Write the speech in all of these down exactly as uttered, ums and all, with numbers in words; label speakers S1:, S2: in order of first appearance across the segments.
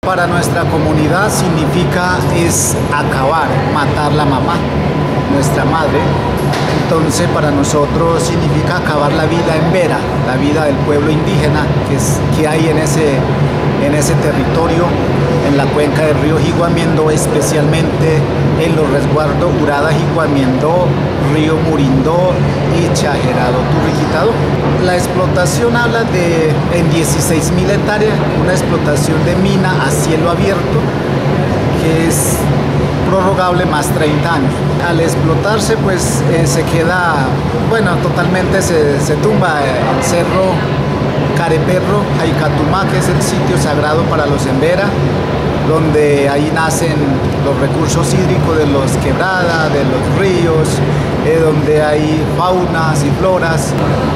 S1: Para nuestra comunidad significa es acabar, matar la mamá, nuestra madre. Entonces para nosotros significa acabar la vida en Vera, la vida del pueblo indígena que, es, que hay en ese, en ese territorio, en la cuenca del río Jiguamiendo, especialmente en los resguardos Urada Jiguamiendo, río Murindó y Chajerado Turriquitado. La explotación habla de en dieciséis mil hectáreas, una explotación de mina a cielo abierto que es prorrogable más treinta años. Al explotarse pues eh, se queda, bueno, totalmente se, se tumba el cerro Careperro, Jaicatumá, que es el sitio sagrado para los Embera, donde ahí nacen los recursos hídricos de los quebradas, de los ríos, eh, donde hay faunas y floras.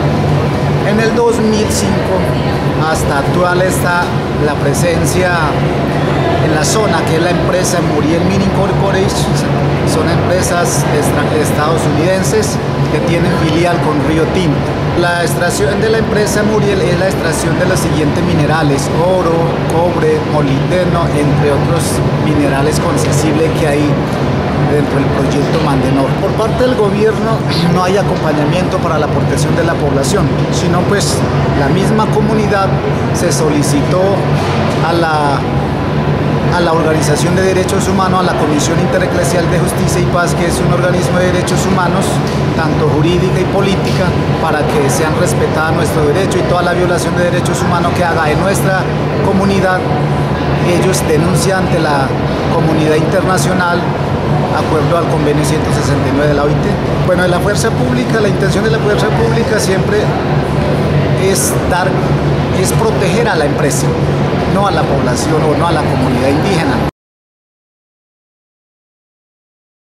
S1: En el dos mil cinco hasta actual está la presencia en la zona, que es la empresa Muriel Mining Corporation. Son empresas estadounidenses que tienen filial con Río Tinto. La extracción de la empresa Muriel es la extracción de los siguientes minerales: oro, cobre, molibdeno, entre otros minerales concesibles que hay dentro del proyecto Mandenor. Por parte del gobierno no hay acompañamiento para la protección de la población, sino pues la misma comunidad se solicitó a la a la Organización de Derechos Humanos, a la Comisión Intereclesial de Justicia y Paz, que es un organismo de derechos humanos, tanto jurídica y política, para que sean respetados nuestros derechos, y toda la violación de derechos humanos que haga en nuestra comunidad, ellos denuncian ante la comunidad internacional, acuerdo al convenio ciento sesenta y nueve de la O I T. Bueno, de la fuerza pública, la intención de la fuerza pública siempre es dar, es proteger a la empresa, no a la población o no a la comunidad indígena.